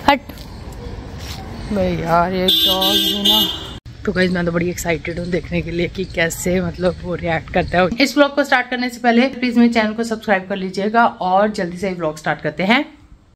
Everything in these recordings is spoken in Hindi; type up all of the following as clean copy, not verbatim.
हट भाई यार, ये डॉग है ना। तो गाइस मैं तो बड़ी एक्साइटेड हूँ देखने के लिए कि कैसे मतलब वो रिएक्ट करता है। इस व्लॉग को स्टार्ट करने से पहले प्लीज मेरे चैनल को सब्सक्राइब कर लीजिएगा और जल्दी से व्लॉग स्टार्ट करते हैं।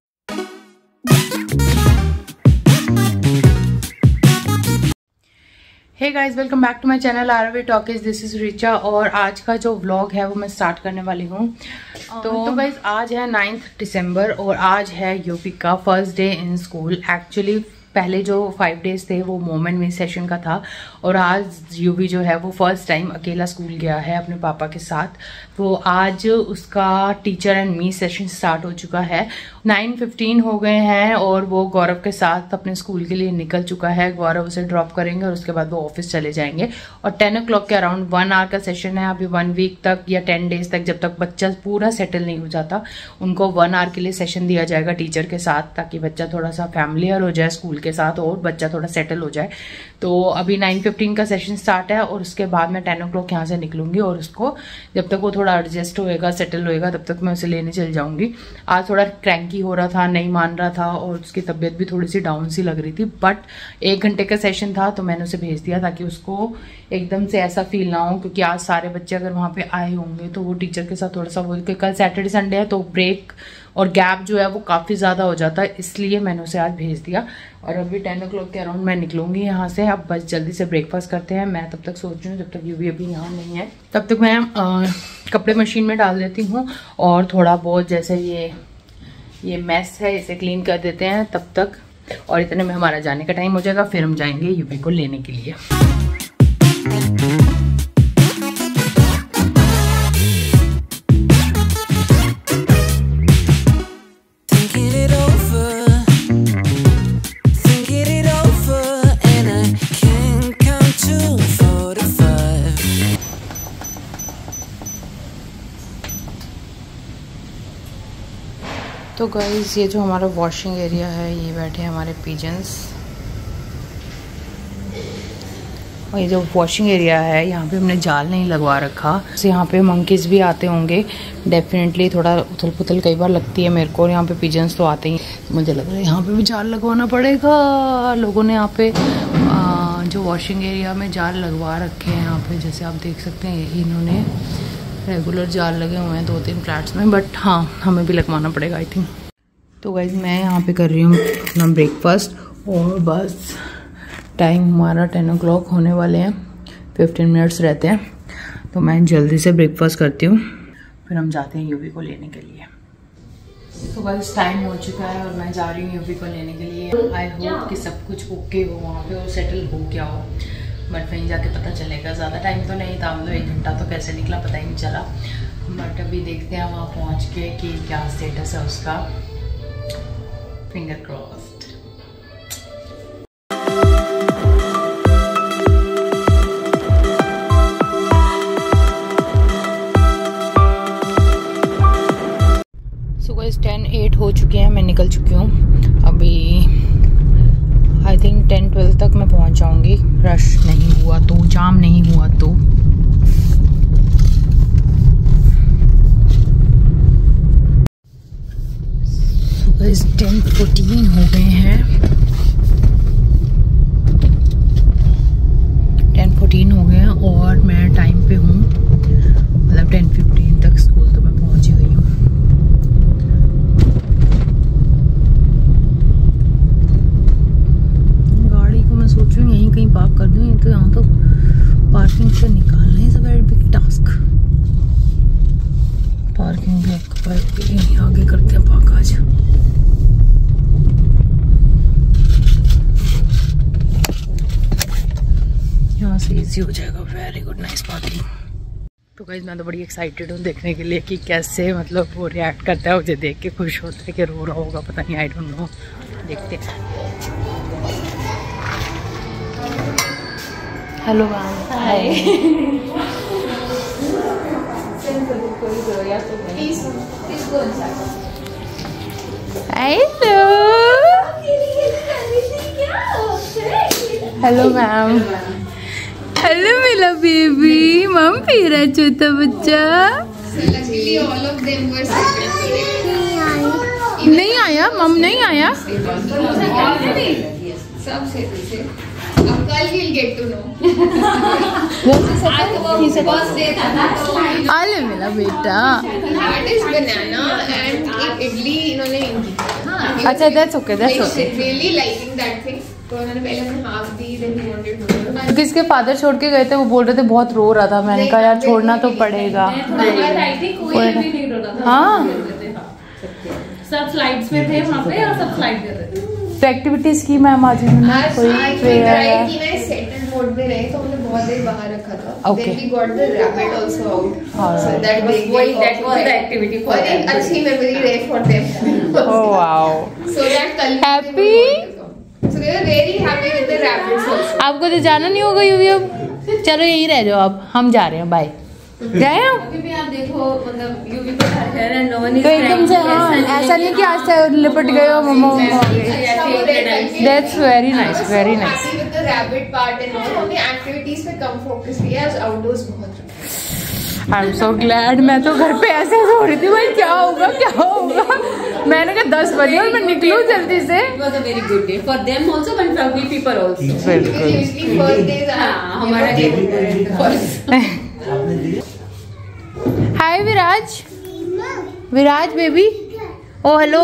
Hey guys, welcome back to my channel RV talkies. This is Richa और आज का जो व्लॉग है वो मैं स्टार्ट करने वाली हूँ। तो गाइस आज है 9 दिसंबर और आज है यूपी का first day in school. Actually पहले जो 5 डेज थे वो मोमेंट में सेशन का था और आज यूवी जो है वो फर्स्ट टाइम अकेला स्कूल गया है अपने पापा के साथ। तो आज उसका teacher and me session start हो चुका है। 9:15 हो गए हैं और वो गौरव के साथ अपने स्कूल के लिए निकल चुका है। गौरव उसे ड्रॉप करेंगे और उसके बाद वो ऑफिस चले जाएंगे। और 10 o'clock के अराउंड 1 आवर का सेशन है। अभी 1 वीक तक या 10 डेज तक, जब तक बच्चा पूरा सेटल नहीं हो जाता, उनको 1 आवर के लिए सेशन दिया जाएगा टीचर के साथ, ताकि बच्चा थोड़ा सा फैमिलियर हो जाए स्कूल के साथ और बच्चा थोड़ा सेटल हो जाए। तो अभी 9:15 का सेशन स्टार्ट है और उसके बाद मैं 10 o'clock यहाँ से निकलूंगी और उसको जब तक वो थोड़ा एडजस्ट होएगा, सेटल होएगा, तब तक मैं उसे लेने चल जाऊंगी। आज थोड़ा क्रैंकी हो रहा था, नहीं मान रहा था और उसकी तबीयत भी थोड़ी सी डाउन सी लग रही थी। बट 1 घंटे का सेशन था तो मैंने उसे भेज दिया ताकि उसको एकदम से ऐसा फील ना हो, क्योंकि आज सारे बच्चे अगर वहाँ पे आए होंगे तो वो टीचर के साथ थोड़ा सा वो, कल सैटरडे संडे है तो ब्रेक और गैप जो है वो काफ़ी ज़्यादा हो जाता है, इसलिए मैंने उसे आज भेज दिया। और अभी 10 o'clock के अराउंड मैं निकलूंगी यहाँ से। अब बस जल्दी से ब्रेकफास्ट करते हैं। मैं तब तक सोच रही हूँ जब तक यूवी अभी यहाँ नहीं है तब तक मैं कपड़े मशीन में डाल देती हूँ और थोड़ा बहुत जैसे ये मैस है इसे क्लीन कर देते हैं तब तक। और इतने में हमारा जाने का टाइम हो जाएगा, फिर हम जाएंगे यूवी को लेने के लिए। तो गाइस ये जो हमारा वॉशिंग एरिया है, ये बैठे हैं हमारे पिजन्स। और ये जो वॉशिंग एरिया है यहाँ पे हमने जाल नहीं लगवा रखा, तो यहाँ पे मंकीज भी आते होंगे डेफिनेटली। थोड़ा उथल पुथल कई बार लगती है मेरे को और यहाँ पे पिजन्स तो आते ही। मुझे लग रहा है यहाँ पे भी जाल लगवाना पड़ेगा। लोगों ने यहाँ पे जो वॉशिंग एरिया में जाल लगवा रखे हैं यहाँ पे, जैसे आप देख सकते हैं इन्होंने रेगुलर जाल लगे हुए हैं 2-3 फ्लैट्स में। बट हाँ, हमें भी लगवाना पड़ेगा आई थिंक। तो गाइज मैं यहाँ पे कर रही हूँ अपना ब्रेकफास्ट और बस टाइम हमारा 10 o'clock होने वाले हैं, 15 मिनट्स रहते हैं। तो मैं जल्दी से ब्रेकफास्ट करती हूँ, फिर हम जाते हैं यूवी को लेने के लिए। तो गाइज टाइम हो चुका है और मैं जा रही हूँ यूवी को लेने के लिए। आई होप कि सब कुछ ओके हो वहाँ पे और सेटल हो गया हो, बट वहीं जाके पता चलेगा। ज़्यादा टाइम तो नहीं था, मतलब 1 घंटा तो कैसे निकला पता ही नहीं चला। बट अभी देखते हैं वहाँ पहुँच के कि क्या स्टेटस है उसका। Finger crossed. सो गाइस 10:08 हो चुके हैं, मैं निकल चुकी हूँ। अभी आई थिंक 10-12 तक मैं पहुंच जाऊंगी, रश नहीं हुआ तो, जाम नहीं हुआ तो। सुबह 10:14 हो गए हैं, 10:14 हो गए हैं और मैं टाइम पे हूँ, मतलब 10:15 तक स्कूल तो मैं पहुंची हुई हूँ। यहीं कहीं पार्क कर दूँ, तो यहाँ तो पार्किंग से निकालना is a very big task. Parking भी आगे करते हैं पार्क आज। यहाँ से इजी हो जाएगा। Very good, nice parking. तो गाइस मैं तो बड़ी एक्साइटेड हूँ देखने के लिए कि कैसे मतलब वो रिएक्ट करता है। मुझे देख के खुश होता है कि रो रहा होगा, पता नहीं, आई डोंट नो। देखते हैं। Hello ma'am. Hi. Hello ma'am. Hello मेरा बेबी। मम पी रहा है छोटा बच्चा। नहीं आया आया, मम नहीं आया। अब कल he'll get to know। आले मेरा बेटा। That is banana and एक इडली इन्होंने अच्छा, that's okay, that's okay। Really liking that thing। तो उन्होंने पहले हमें हाफ दी, then he wanted more। क्योंकि इसके फादर छोड़ के गए थे, वो बोल रहे थे बहुत रो रहा था। मैंने कहा यार छोड़ना तो पड़ेगा। हाँ, सब स्लाइड्स में थे वहाँ पे और सब स्लाइड कर रहे थे। तो एक्टिविटीज की मैम आज उन्होंने कोई सेटल मोड में रहे तो हमने बहुत देर बाहर रखा था। Okay। Then we got the rabbit also out। So that was the activity for और एक अच्छी मेमोरी रहे for them। Oh wow। So that कल Happy? So they were very happy with the rabbits also। आपको तो जाना नहीं होगा यूवी अब। चलो यही रह जाओ, अब हम जा रहे हैं, बाय। गए हो? अभी भी आप देखो, मतलब यूवी को है ना, नो वन इज तो एकदम से हाँ, ऐसा नहीं कि आज से लिपट गए हो mumma. That's very nice, very nice। Happy with the rabbit part and all। हमने एक्टिविटीज पे कम फोकस किया, आज आउटडोर्स बहुत रखा। I am so glad. मैं तो घर पे ऐसे हो रही थी, भाई क्या होगा क्या होगा। मैंने कहा 10 बजे और मैं निकलूं जल्दी से। It was a very good day for them also and for we people also। बिल्कुल। Usually first days are हमारा day hi Viraj, Viraj baby. Oh hello,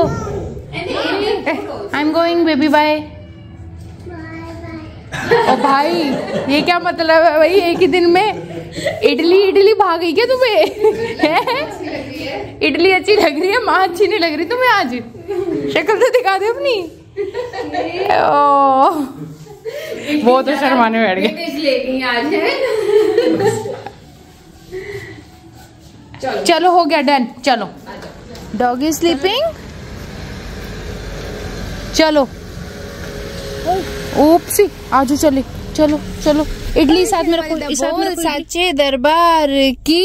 I am going baby, bye. Oh भाई ये क्या मतलब है भाई, एक ही दिन में इडली भाग गई क्या तुम्हें? इडली अच्छी लग रही है, माँ अच्छी नहीं लग रही तुम्हें आज? शक्ल तो दिखा दे अपनी। ओ वो तो शर्माने बैठ गए। आज है। चलो हो गया, डन। चलो डॉगी स्लीपिंग। चलो ओप्सी आजू, चले चलो चलो। इडली साथ में रखो, सच्चे दरबार की।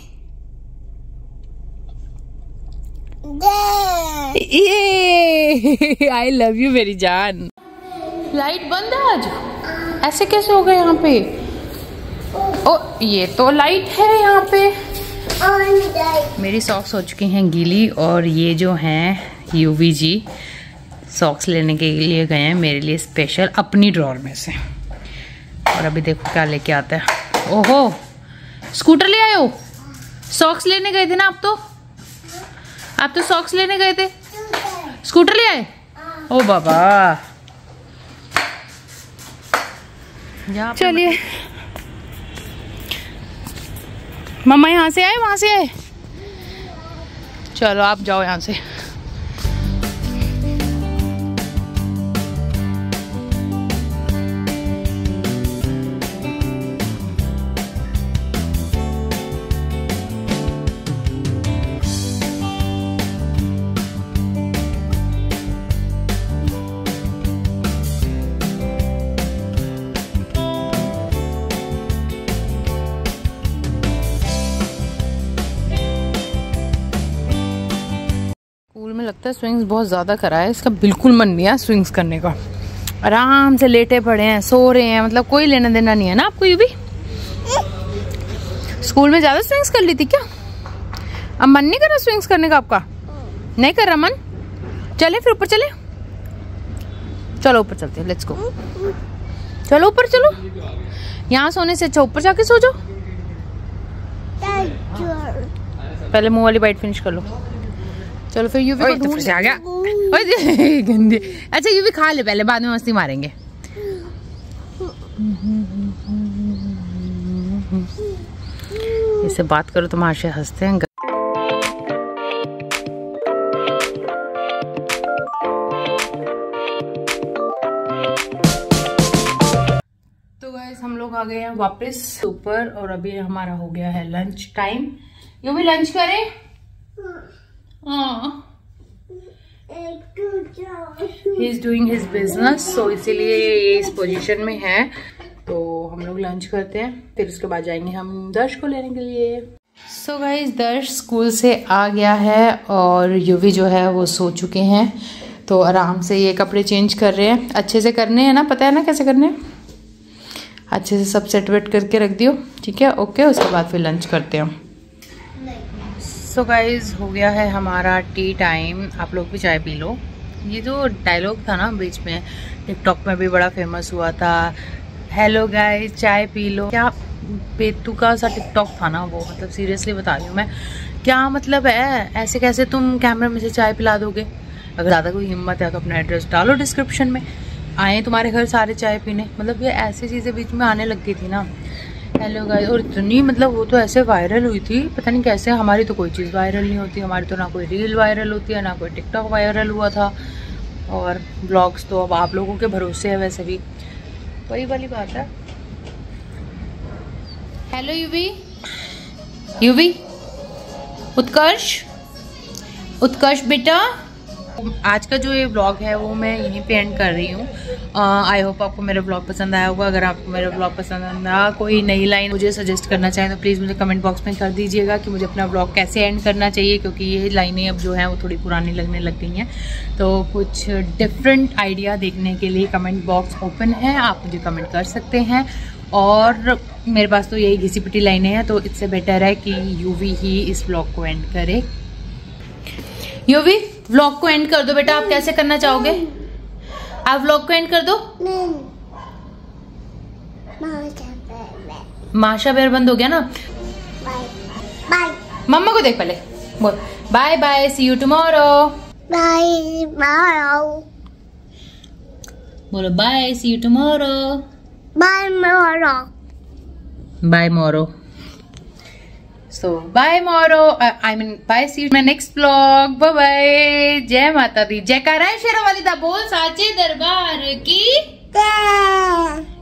ये आई लव यू मेरी जान। लाइट बंद है आज, ऐसे कैसे हो गए यहाँ पे? ओ ये तो लाइट है यहाँ पे। मेरी सॉक्स हो चुकी हैं गीली, और ये जो हैं यूवी जी सॉक्स लेने के लिए गए हैं मेरे लिए स्पेशल अपनी ड्रॉर में से। और अभी देखो क्या लेके आता है। ओहो स्कूटर ले आए हो? सॉक्स लेने गए थे ना आप तो सॉक्स लेने गए थे, स्कूटर ले आए? ओ बाबा चलिए। मम्मा यहाँ से आए, वहां से आए? चलो आप जाओ यहाँ से। में लगता है स्विंग्स बहुत ज़्यादा करा है, इसका बिल्कुल मन नहीं है स्विंग्स करने का। आराम से लेटे पड़े हैं, सो रहे हैं, मतलब कोई लेना देना नहीं है ना आपको। ये भी स्कूल में ज़्यादा स्विंग्स कर ली थी क्या? अब मन नहीं कर रहा स्विंग्स करने का आपका? नहीं कर रहा मन? चले फिर ऊपर चले, चलो ऊपर चलते हैं, लेट्स गो। चलो ऊपर चलो, यहाँ सोने से अच्छा ऊपर जाके सो जाओ। पहले मुंह वाली बाइट फिनिश कर लो। चलो फिर यूवी को ढूंढ आ गया। गंदी। अच्छा यूवी खा ले पहले, बाद में मस्ती मारेंगे। इससे बात करो तो माशे हंसते हैं। तो गाइस हम लोग आ गए हैं वापस ऊपर, और अभी हमारा हो गया है लंच टाइम। यूवी लंच करें? He is doing his business, so इसीलिए ये इस पोजीशन में है। तो हम लोग लंच करते हैं, फिर उसके बाद जाएंगे हम दर्श को लेने के लिए। सो गाइस दर्श स्कूल से आ गया है और यूवी जो है वो सो चुके हैं। तो आराम से ये कपड़े चेंज कर रहे हैं, अच्छे से करने हैं ना, पता है ना कैसे करने हैं। अच्छे से सब सेट वेट करके रख दियो, ठीक है, ओके। उसके बाद फिर लंच करते हैं। सो गाइज हो गया है हमारा टी टाइम। आप लोग भी चाय पी लो, ये जो डायलॉग था ना बीच में, टिकटॉक में भी बड़ा फेमस हुआ था, हेलो गाइस चाय पी लो, क्या बेतुका सा टिकटॉक था ना वो, मतलब सीरियसली बता रही हूँ मैं, क्या मतलब है, ऐसे कैसे तुम कैमरे में से चाय पिला दोगे? अगर ज़्यादा कोई हिम्मत है तो अपना एड्रेस डालो डिस्क्रिप्शन में, आए तुम्हारे घर सारे चाय पीने। मतलब ये ऐसी चीज़ें बीच में आने लग गई थी ना, हेलो गाइस, और इतनी मतलब वो तो ऐसे वायरल हुई थी, पता नहीं कैसे। हमारी तो कोई चीज़ वायरल नहीं होती, हमारी तो ना कोई रील वायरल होती है, ना कोई टिकटॉक वायरल हुआ था, और ब्लॉग्स तो अब आप लोगों के भरोसे है वैसे भी, वही वाली बात है। हेलो यूवी, यूवी, उत्कर्ष बेटा, आज का जो ये व्लॉग है वो मैं यहीं पे एंड कर रही हूँ। आई होप आपको मेरा व्लॉग पसंद आया होगा। अगर आपको मेरा व्लॉग पसंद आया, कोई नई लाइन मुझे सजेस्ट करना चाहें तो प्लीज़ मुझे कमेंट बॉक्स में कर दीजिएगा कि मुझे अपना व्लॉग कैसे एंड करना चाहिए, क्योंकि ये लाइनें अब जो हैं वो थोड़ी पुरानी लगने लग गई हैं। तो कुछ डिफरेंट आइडिया देखने के लिए कमेंट बॉक्स ओपन है, आप मुझे कमेंट कर सकते हैं। और मेरे पास तो यही घिसी पिटी लाइनें हैं, तो इससे बेटर है कि यूवी ही इस व्लॉग को एंड करे। यूवी, व्लॉग को एंड कर दो बेटा, आप कैसे करना चाहोगे? आप व्लॉग को एंड कर दो। माशा बेर बंद हो गया ना। बाय, मम्मा को देख पहले, बोल bye bye, see you tomorrow. Bye bye, बोलो bye, see you tomorrow. Bye morrow, bye morrow. So bye Moro, I mean bye, see you in my next vlog, bye bye, जय माता दी, जयकारा शेरों वाली दा बोल साचे दरबार की।